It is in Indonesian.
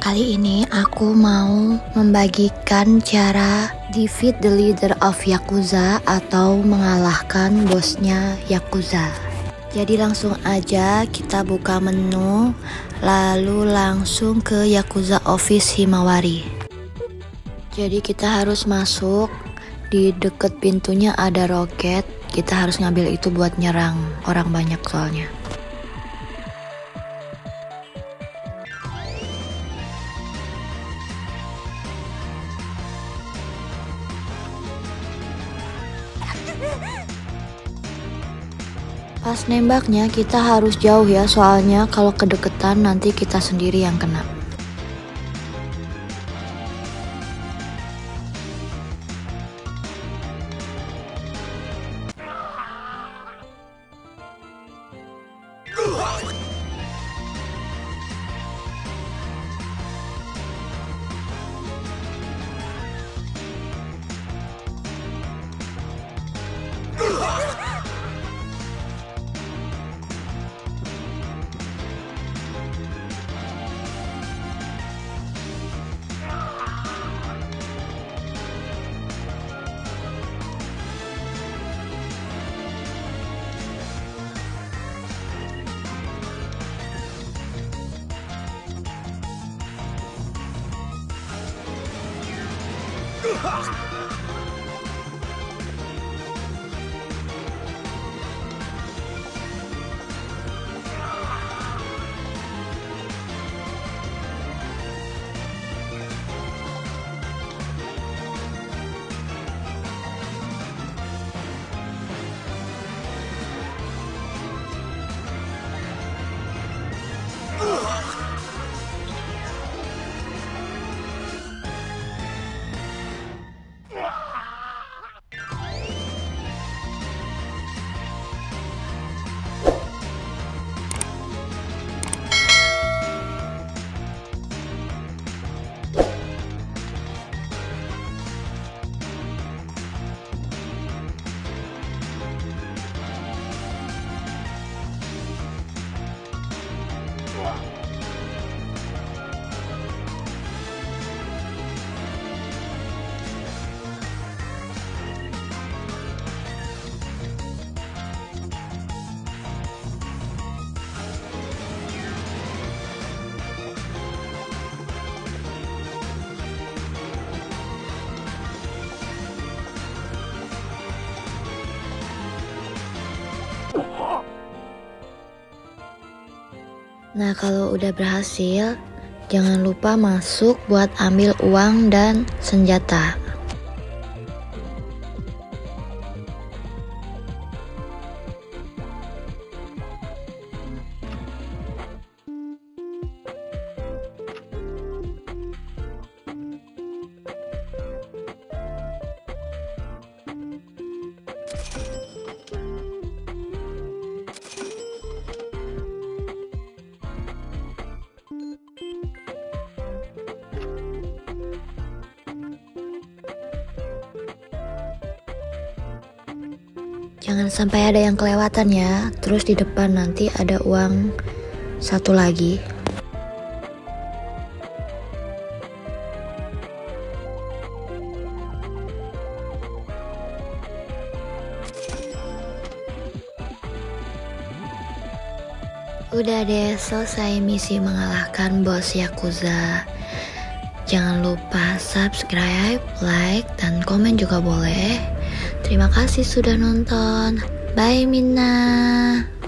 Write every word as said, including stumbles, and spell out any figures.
Kali ini aku mau membagikan cara defeat the leader of Yakuza atau mengalahkan bosnya Yakuza. Jadi langsung aja kita buka menu, lalu langsung ke Yakuza Office Himawari. Jadi kita harus masuk, di deket pintunya ada roket, kita harus ngambil itu buat nyerang orang banyak soalnya. Pas nembaknya kita harus jauh ya, soalnya kalau kedeketan nanti kita sendiri yang kena. Nah, kalau udah berhasil, jangan lupa masuk buat ambil uang dan senjata. Jangan sampai ada yang kelewatan ya. Terus di depan nanti ada uang satu lagi. Udah deh, selesai misi mengalahkan bos Yakuza. Jangan lupa subscribe, like, dan komen juga boleh. Terima kasih sudah nonton. Bye Minna.